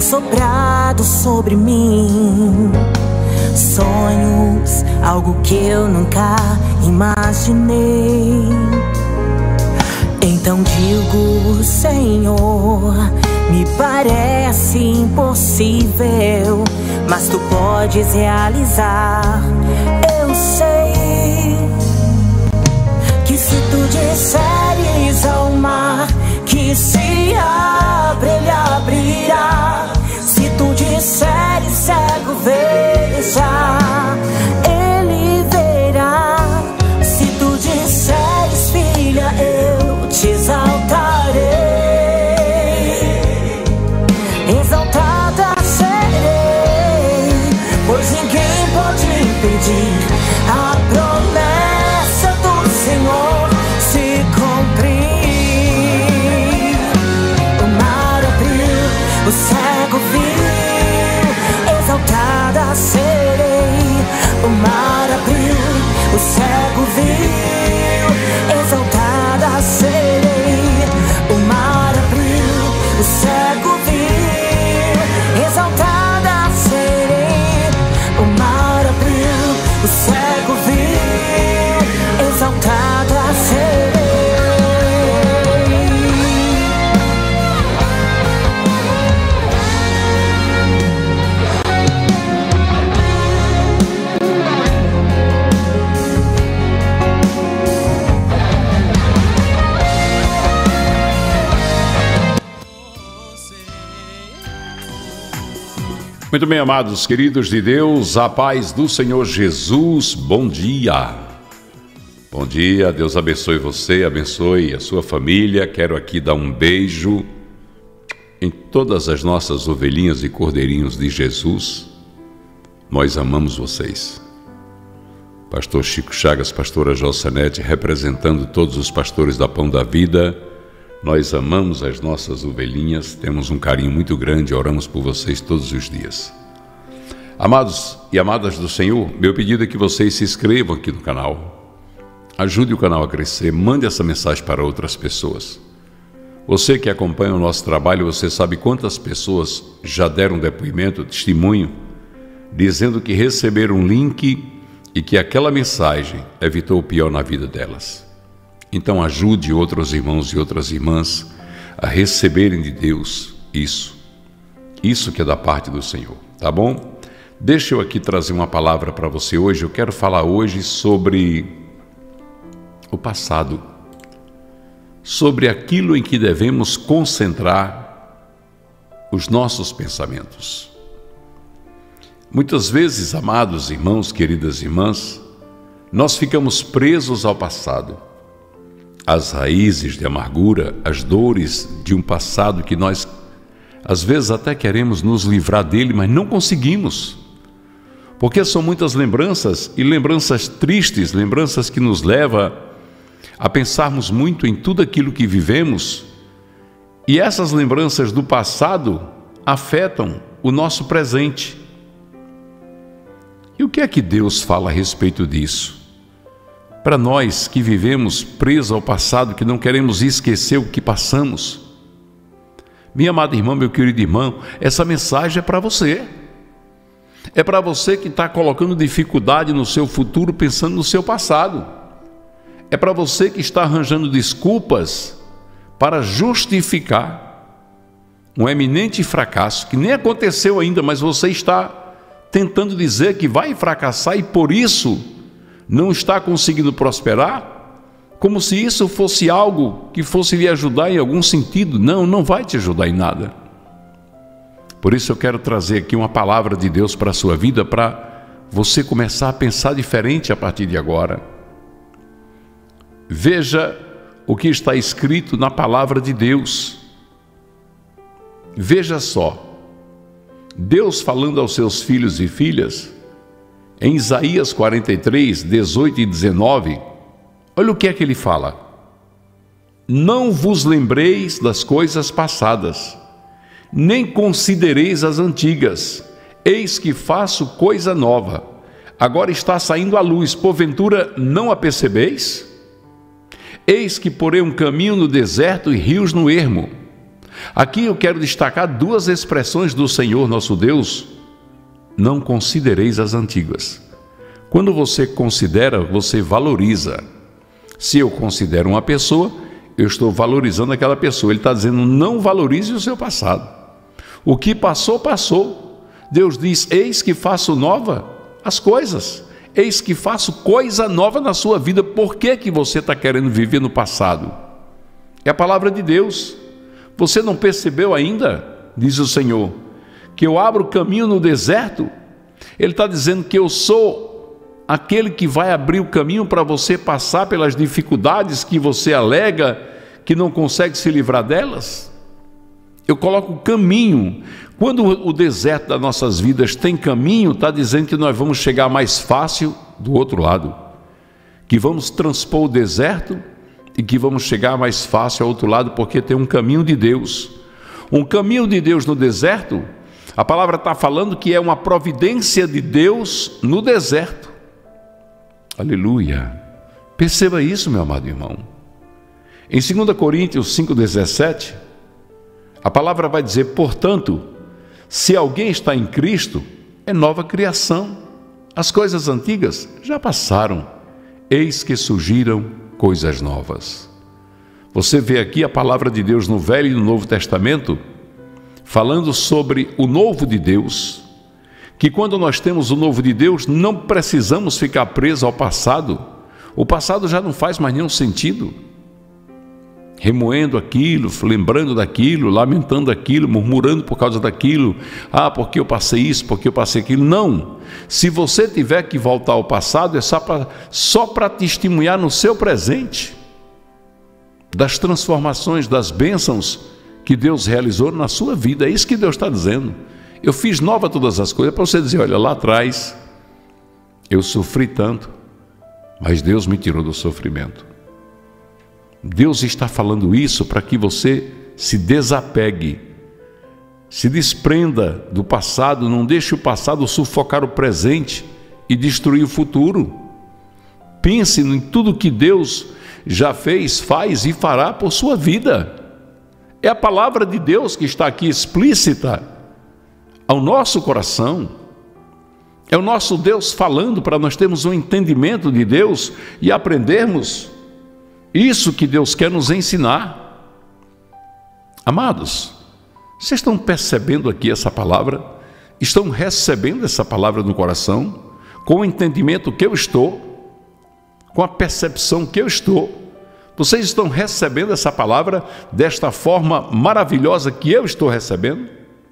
soprado sobre mim. Sonhos, algo que eu nunca imaginei. Então digo, Senhor, me parece impossível, mas Tu podes realizar. Eu sei que se Tu disseres ao mar que se abre, ele abrirá. Se Tu disseres, cego, veja, ele verá. Se Tu disseres, filha, eu te exaltarei. Exaltada serei, pois ninguém pode impedir a promessa do Senhor se cumprir. O mar abriu, o cego viu, exaltada serei. O mar abriu, o cego viu, exaltada serei. O mar abriu, o cego viu, exaltada serei. O mar abriu, o cego viu, exaltada serei. Muito bem, amados, queridos de Deus, a paz do Senhor Jesus, bom dia. Bom dia, Deus abençoe você, abençoe a sua família. Quero aqui dar um beijo em todas as nossas ovelhinhas e cordeirinhos de Jesus. Nós amamos vocês. Pastor Chico Chagas, pastora Jossanete, representando todos os pastores da Pão da Vida. Nós amamos as nossas ovelhinhas, temos um carinho muito grande, oramos por vocês todos os dias. Amados e amadas do Senhor, meu pedido é que vocês se inscrevam aqui no canal, ajude o canal a crescer, mande essa mensagem para outras pessoas. Você que acompanha o nosso trabalho, você sabe quantas pessoas já deram depoimento, testemunho, dizendo que receberam um link e que aquela mensagem evitou o pior na vida delas. Então ajude outros irmãos e outras irmãs a receberem de Deus isso que é da parte do Senhor, tá bom? Deixa eu aqui trazer uma palavra para você hoje. Eu quero falar hoje sobre o passado, sobre aquilo em que devemos concentrar os nossos pensamentos. Muitas vezes, amados irmãos, queridas irmãs, nós ficamos presos ao passado. As raízes de amargura, as dores de um passado que nós, às vezes, até queremos nos livrar dele, mas não conseguimos. Porque são muitas lembranças, e lembranças tristes, lembranças que nos levam a pensarmos muito em tudo aquilo que vivemos. E essas lembranças do passado afetam o nosso presente. E o que é que Deus fala a respeito disso? Para nós que vivemos presos ao passado, que não queremos esquecer o que passamos. Minha amada irmã, meu querido irmão, essa mensagem é para você. É para você que está colocando dificuldade no seu futuro pensando no seu passado. É para você que está arranjando desculpas para justificar um eminente fracasso que nem aconteceu ainda, mas você está tentando dizer que vai fracassar e por isso não está conseguindo prosperar, como se isso fosse algo que fosse lhe ajudar em algum sentido. Não, não vai te ajudar em nada. Por isso eu quero trazer aqui uma palavra de Deus para a sua vida, para você começar a pensar diferente a partir de agora. Veja o que está escrito na palavra de Deus. Veja só, Deus falando aos seus filhos e filhas, em Isaías 43, 18 e 19, olha o que é que ele fala. Não vos lembreis das coisas passadas, nem considereis as antigas. Eis que faço coisa nova. Agora está saindo a luz, porventura não a percebeis? Eis que porei um caminho no deserto e rios no ermo. Aqui eu quero destacar duas expressões do Senhor nosso Deus: não considereis as antigas. Quando você considera, você valoriza. Se eu considero uma pessoa, eu estou valorizando aquela pessoa. Ele está dizendo, não valorize o seu passado. O que passou, passou. Deus diz, eis que faço nova as coisas. Eis que faço coisa nova na sua vida. Por que você está querendo viver no passado? É a palavra de Deus. Você não percebeu ainda, diz o Senhor, que eu abro caminho no deserto? Ele está dizendo que eu sou aquele que vai abrir o caminho para você passar pelas dificuldades que você alega que não consegue se livrar delas. Eu coloco o caminho. Quando o deserto das nossas vidas tem caminho, está dizendo que nós vamos chegar mais fácil do outro lado, que vamos transpor o deserto e que vamos chegar mais fácil ao outro lado, porque tem um caminho de Deus. Um caminho de Deus no deserto, a palavra está falando que é uma providência de Deus no deserto. Aleluia! Perceba isso, meu amado irmão. Em 2 Coríntios 5,17, a palavra vai dizer, portanto, se alguém está em Cristo, é nova criação. As coisas antigas já passaram, eis que surgiram coisas novas. Você vê aqui a palavra de Deus no Velho e no Novo Testamento, falando sobre o novo de Deus, que quando nós temos o novo de Deus, não precisamos ficar presos ao passado. O passado já não faz mais nenhum sentido. Remoendo aquilo, lembrando daquilo, lamentando aquilo, murmurando por causa daquilo. Ah, porque eu passei isso, porque eu passei aquilo. Não. Se você tiver que voltar ao passado, é só para testemunhar no seu presente das transformações, das bênçãos que Deus realizou na sua vida. É isso que Deus está dizendo. Eu fiz nova todas as coisas, para você dizer, olha, lá atrás eu sofri tanto, mas Deus me tirou do sofrimento. Deus está falando isso para que você se desapegue, se desprenda do passado, não deixe o passado sufocar o presente e destruir o futuro. Pense em tudo que Deus já fez, faz e fará por sua vida. É a palavra de Deus que está aqui explícita ao nosso coração. É o nosso Deus falando para nós termos um entendimento de Deus e aprendermos isso que Deus quer nos ensinar. Amados, vocês estão percebendo aqui essa palavra? Estão recebendo essa palavra no coração? Com o entendimento que eu estou? Com a percepção que eu estou? Vocês estão recebendo essa palavra desta forma maravilhosa que eu estou recebendo?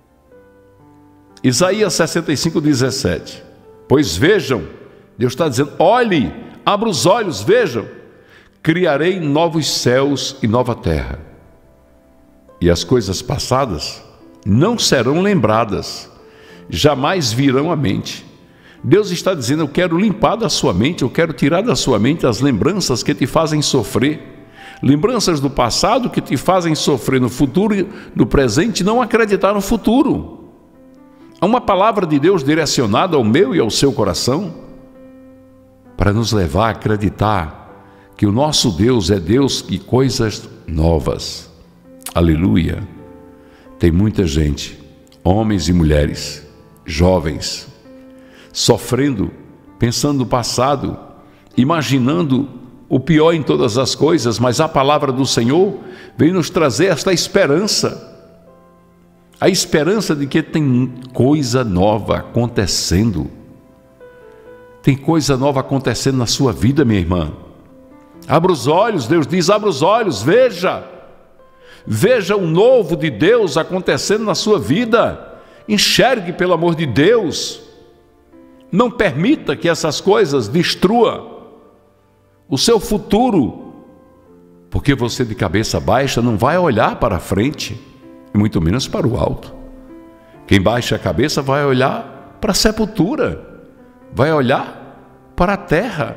Isaías 65:17. Pois vejam, Deus está dizendo, olhe, abra os olhos, vejam, criarei novos céus e nova terra, e as coisas passadas não serão lembradas, jamais virão à mente. Deus está dizendo, eu quero limpar da sua mente, eu quero tirar da sua mente as lembranças que te fazem sofrer, lembranças do passado que te fazem sofrer no futuro e no presente, não acreditar no futuro. Há uma palavra de Deus direcionada ao meu e ao seu coração para nos levar a acreditar que o nosso Deus é Deus de coisas novas. Aleluia! Tem muita gente, homens e mulheres, jovens, sofrendo, pensando no passado, imaginando o pior em todas as coisas, mas a palavra do Senhor vem nos trazer esta esperança. A esperança de que tem coisa nova acontecendo. Tem coisa nova acontecendo na sua vida, minha irmã. Abra os olhos, Deus diz, abra os olhos, veja. Veja o novo de Deus acontecendo na sua vida. Enxergue, pelo amor de Deus. Não permita que essas coisas destruam o seu futuro, porque você de cabeça baixa não vai olhar para frente, e muito menos para o alto. Quem baixa a cabeça vai olhar para a sepultura, vai olhar para a terra.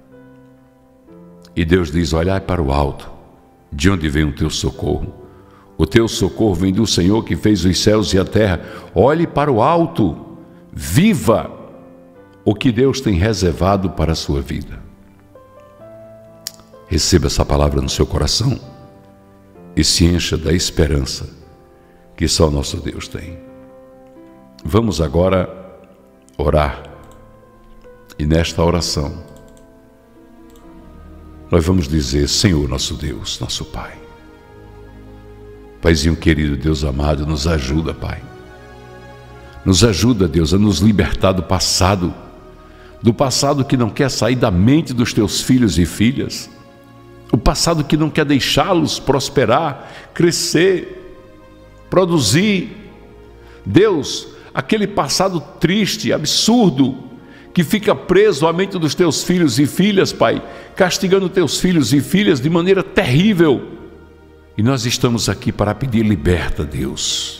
E Deus diz, olhai para o alto, de onde vem o teu socorro? O teu socorro vem do Senhor que fez os céus e a terra. Olhe para o alto, viva o que Deus tem reservado para a sua vida. Receba essa palavra no seu coração e se encha da esperança que só nosso Deus tem. Vamos agora orar. E nesta oração, nós vamos dizer: Senhor nosso Deus, nosso Pai. Paizinho querido, Deus amado, nos ajuda, Pai. Nos ajuda, Deus, a nos libertar do passado que não quer sair da mente dos teus filhos e filhas, o passado que não quer deixá-los prosperar, crescer, produzir. Deus, aquele passado triste, absurdo, que fica preso à mente dos teus filhos e filhas, Pai, castigando teus filhos e filhas de maneira terrível. E nós estamos aqui para pedir: liberta, Deus.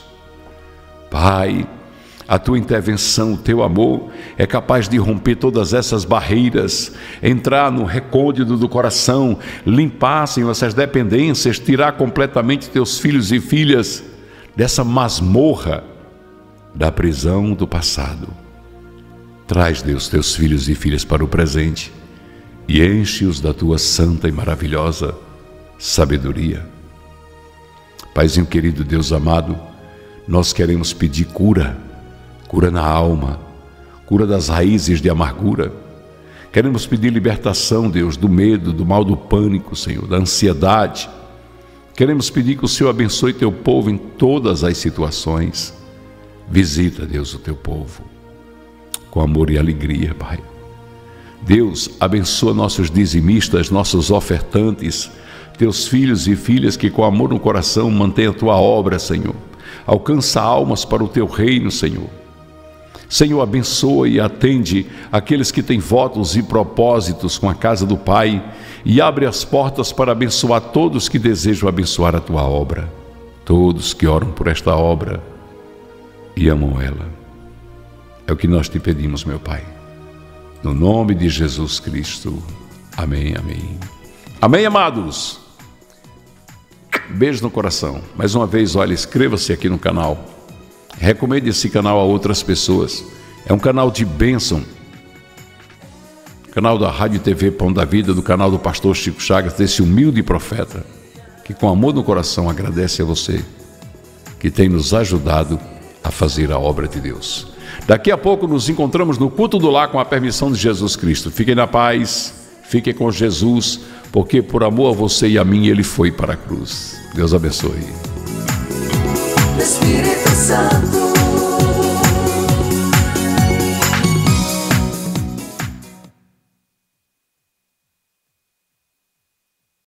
Pai, a tua intervenção, o teu amor é capaz de romper todas essas barreiras, entrar no recôndito do coração, limpar, Senhor, essas dependências, tirar completamente teus filhos e filhas dessa masmorra da prisão do passado. Traz, Deus, teus filhos e filhas para o presente e enche-os da tua santa e maravilhosa sabedoria. Paizinho querido, Deus amado, nós queremos pedir cura na alma, cura das raízes de amargura. Queremos pedir libertação, Deus, do medo, do mal do pânico, Senhor, da ansiedade. Queremos pedir que o Senhor abençoe teu povo em todas as situações. Visita, Deus, o teu povo com amor e alegria, Pai. Deus, abençoa nossos dizimistas, nossos ofertantes, teus filhos e filhas que com amor no coração mantêm a tua obra, Senhor. Alcança almas para o teu reino, Senhor. Senhor, abençoa e atende aqueles que têm votos e propósitos com a casa do Pai e abre as portas para abençoar todos que desejam abençoar a tua obra, todos que oram por esta obra e amam ela. É o que nós te pedimos, meu Pai, no nome de Jesus Cristo. Amém, amém. Amém, amados. Beijo no coração. Mais uma vez, olha, inscreva-se aqui no canal. Recomende esse canal a outras pessoas. É um canal de bênção. Canal da Rádio e TV Pão da Vida, do canal do pastor Chico Chagas, desse humilde profeta, que com amor no coração agradece a você, que tem nos ajudado a fazer a obra de Deus. Daqui a pouco nos encontramos no culto do lar com a permissão de Jesus Cristo. Fiquem na paz, fiquem com Jesus, porque por amor a você e a mim Ele foi para a cruz. Deus abençoe. Espírito Santo.